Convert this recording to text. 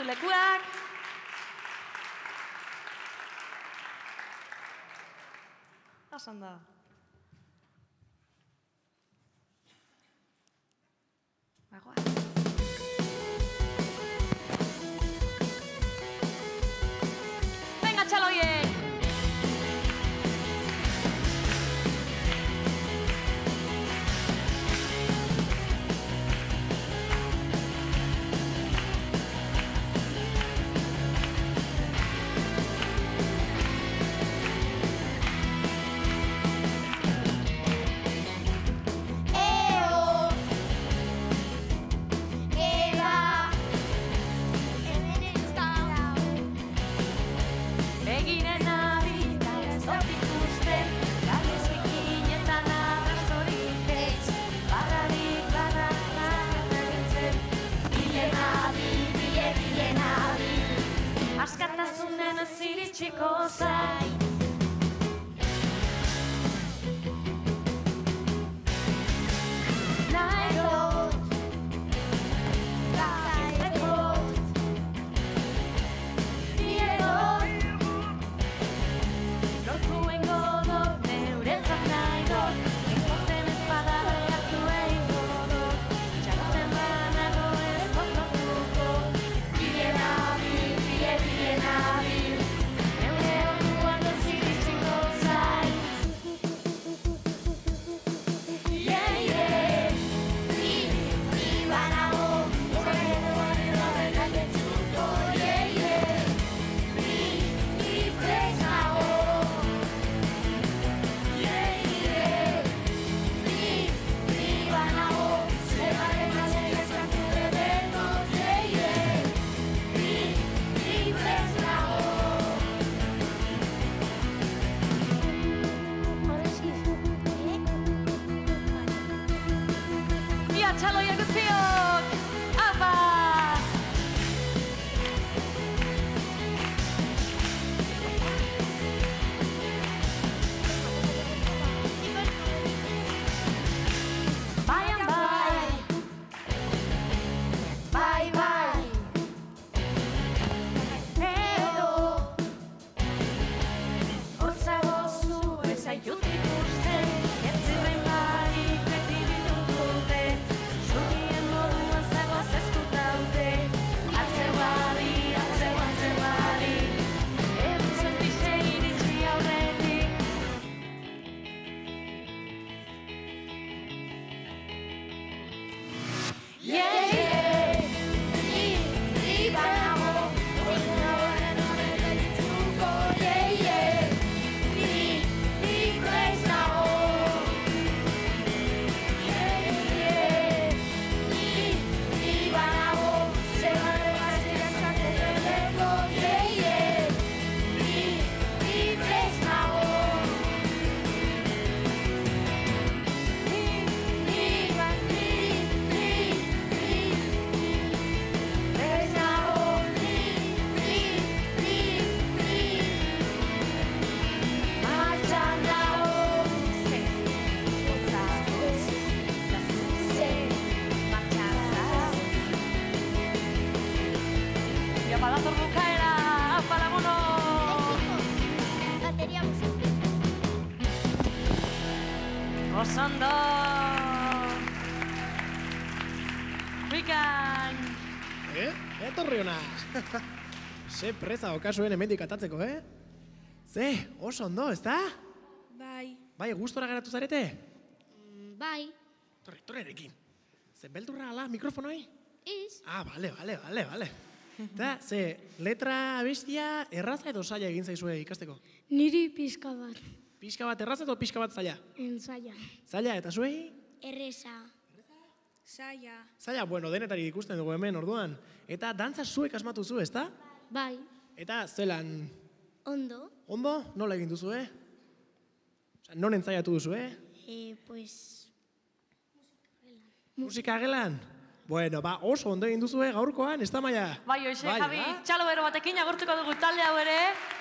lekuak. Asan da. Bagoaz. Venga, txaloiek! Askatasunen ez iritsiko zai. Nahi dut, ez dut, biedot, lortu engo dut, neuretzat nahi dut, enkoten ez bada behartu egingo dut, txaroten banago ez dut lortuko, bide nabil, bide nabil, neure orduan ez iritsiko zai. Txaloia guztiok! Apa! Baian bai! Bai, bai! Edo! Osago zu ez zaitut ikusten, ez ziren barik beti bitutute. Zurien moduan zagoaz ezkutaute, atzebari, egun zentize iritsi aurretik. Ni banago, horren horren dituko, ni prest nago. Badator bukaera, apa laguno! Bateria Osondo! Bikain! Etorri hona! Ze preza okazuen hemendik atatzeko, Ze, oso ondo, ezta? Bai. Bai, gustora geratu zarete? Bai. Torre erekin. Ze beldurra ala mikrofonoi? Ez. Ah, bale. Eta, ze, letra abestia erraza edo zaila egin zaizue ikasteko? Niri pizka bat. Pixka bat erraza edo pixka bat zaila? Zaila. Zaila, eta zuei? Erreza. Zaila. Zaila, bueno, denetari ikusten dugu hemen orduan. Eta dantza zuek asmatu zu, ezta? Bai. Eta zelan? Ondo. Ondo? Nola egin duzu, Osa, non entzaiatu duzu, Pues... Musika gelan? Bueno, oso ondo egin duzue gaurkoan, ez da maia? Bai, hoxe, Javi, txalo bero batekin agurtuko dugu talde hau ere.